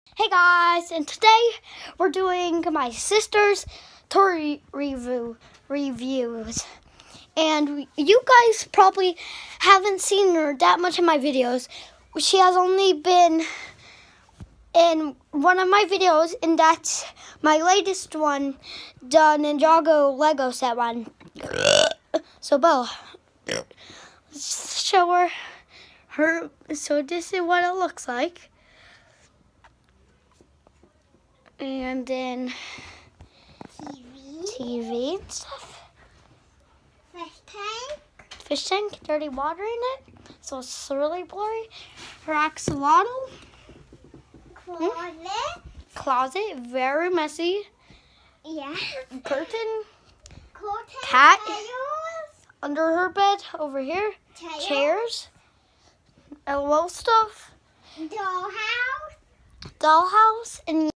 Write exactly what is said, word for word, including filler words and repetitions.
Hey guys, and today we're doing my sister's toy review reviews. And you guys probably haven't seen her that much in my videos. She has only been in one of my videos, and that's my latest one, the Ninjago Lego set one. So Bella, let's show her her. So this is what it looks like. And then T V. T V and stuff. Fish tank. Fish tank, dirty water in it, so it's really blurry. Her axolotl. Closet. Closet, very messy. Yeah. Curtain. Curtain. Cat. Tails. Under her bed, over here. Tails. Chairs. L O L stuff. Dollhouse. Dollhouse. And